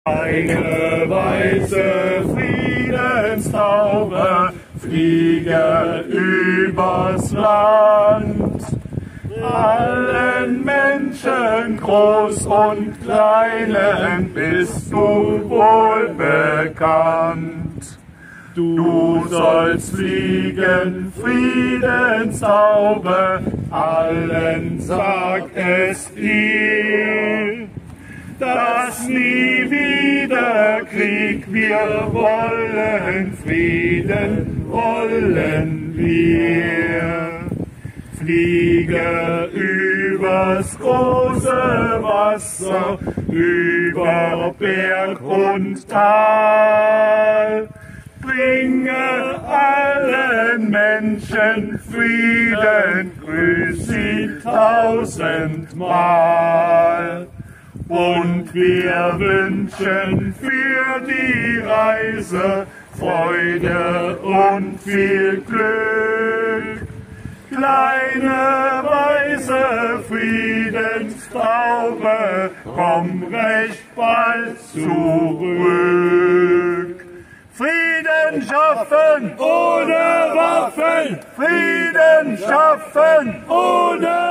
Eine weiße Friedenstaube fliege übers Land, allen Menschen, groß und kleinen, bist du wohl bekannt. Du sollst fliegen, Friedenstaube, allen sagt es dir, dass nie wieder Krieg, wir wollen Frieden, wollen wir. Fliege übers große Wasser, über Berg und Tal, bringe allen Menschen Frieden, grüß sie tausendmal. Und wir wünschen für die Reise Freude und viel Glück. Kleine weiße Friedenstaube, komm recht bald zurück. Frieden schaffen ohne Waffen, Frieden schaffen ohne